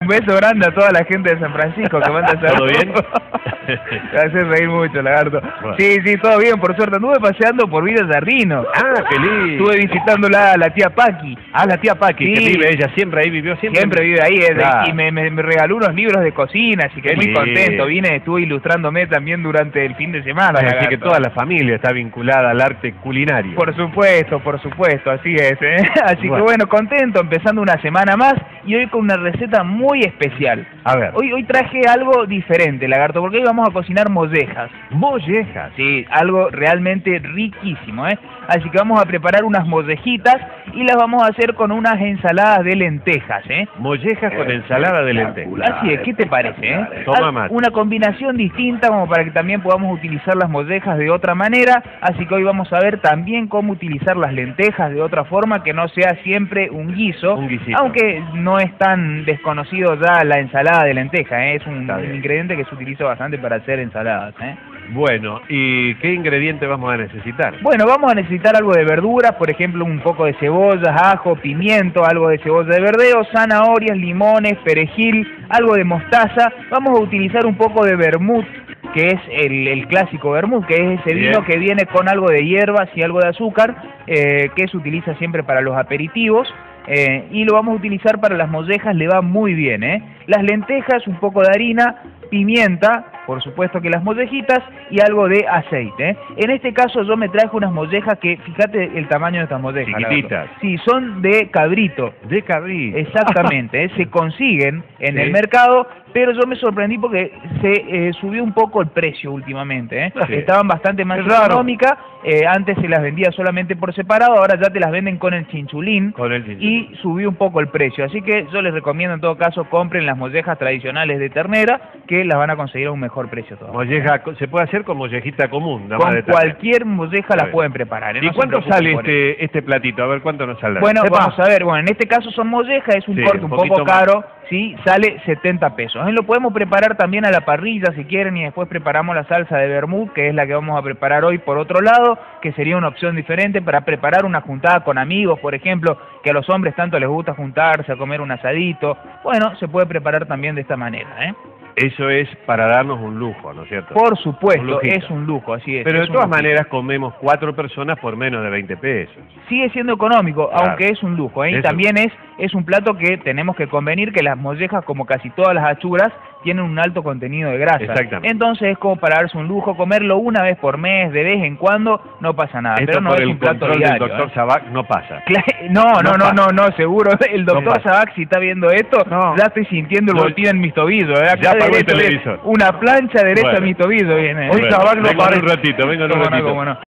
Un beso grande a toda la gente de San Francisco que manda saludos. ¿Todo bien? Me hace reír mucho, lagarto. Bueno. Sí, todo bien, por suerte. Anduve paseando por Villa Sarrino. Ah, qué lindo. Estuve visitando la tía Paqui. Ah, la tía Paqui, Sí. que vive ella, siempre ahí vivió, siempre. Siempre vive ahí, Claro. y me regaló unos libros de cocina, así que Qué muy lindo. contento. Estuve ilustrándome también durante el fin de semana. Así lagarto. que toda la familia está vinculada al arte culinario. Por supuesto, así es, ¿eh? Así Bueno. que bueno, contento, empezando una semana más y hoy con una receta muy especial. A ver. Hoy traje algo diferente, lagarto, porque hoy vamos a cocinar mollejas. Mollejas. Sí, algo realmente riquísimo, ¿eh? Así que vamos a preparar unas mollejitas y las vamos a hacer con unas ensaladas de lentejas, ¿eh? Mollejas con ensalada de lentejas. Así es, ¿qué te parece, eh? Toma mate. Una combinación distinta como para que también podamos utilizar las mollejas de otra manera, así que hoy vamos a ver también cómo utilizar las lentejas de otra forma que no sea siempre un guiso, Un guisito. aunque no es tan desconocido ya la ensalada de lenteja, ¿eh? Es un Está bien. ingrediente que se utiliza bastante para hacer ensaladas, ¿eh? Bueno, ¿y qué ingrediente vamos a necesitar? Bueno, vamos a necesitar algo de verduras, por ejemplo, un poco de cebollas, ajo, pimiento, algo de cebolla de verdeo, zanahorias, limones, perejil, algo de mostaza. Vamos a utilizar un poco de vermut, que es el clásico vermut, que es ese Bien. vino que viene con algo de hierbas y algo de azúcar, que se utiliza siempre para los aperitivos. Y lo vamos a utilizar para las mollejas, le va muy bien, ¿eh? Las lentejas, un poco de harina, pimienta, por supuesto que las mollejitas, y algo de aceite, ¿eh? En este caso yo me traje unas mollejas que, fíjate el tamaño de estas mollejas. Chiquititas. lagarto. Sí, son de cabrito. De cabrito. Exactamente, se consiguen en Sí. el mercado, pero yo me sorprendí porque se subió un poco el precio últimamente, ¿eh? Sí. Estaban bastante más Es raro. económicas, antes se las vendía solamente por separado, ahora ya te las venden con el chinchulín Con el chinchulín. y subió un poco el precio, así que yo les recomiendo en todo caso compren las mollejas tradicionales de ternera, que las van a conseguir a un mejor precio todavía. Molleja, se puede hacer con mollejita común, nada más Con de ternera. cualquier molleja Está la bien. pueden preparar, ¿eh? ¿Y No se cuánto preocupen sale por eso. este platito? A ver, ¿cuánto nos sale? Bueno, Epa. vamos a ver, bueno, en este caso son mollejas, es un Sí, corte un un poquito poco más. caro, sí, sale 70 pesos. Lo podemos preparar también a la parrilla si quieren y después preparamos la salsa de vermut, que es la que vamos a preparar hoy por otro lado, que sería una opción diferente para preparar una juntada con amigos, por ejemplo, que a los hombres tanto les gusta juntarse a comer un asadito. Bueno, se puede preparar también de esta manera, ¿eh? Eso es para darnos un lujo, ¿no es cierto? Por Un supuesto, lujito. es un lujo, así es. Pero es de un todas lujito. maneras comemos 4 personas por menos de 20 pesos. Sigue siendo económico, Claro. aunque es un lujo, ¿eh? Y Eso. también es un plato que tenemos que convenir que las mollejas, como casi todas las achuras, tienen un alto contenido de grasa. Exactamente. Entonces es como para darse un lujo, comerlo una vez por mes, de vez en cuando, no pasa nada. Esto pero no por es el un plato control diario. del doctor Sabac no pasa. No, seguro. El doctor pasa. Sabac, si está viendo esto, No. ya estoy sintiendo el No. botín en mis tobillos. ¿eh? Acá Ya apagó el derecho, televisor. Una plancha derecha Bueno. en mis tobillos viene. Hoy Sabac no para un ratito, venga en un Cómo no, ratito. cómo no.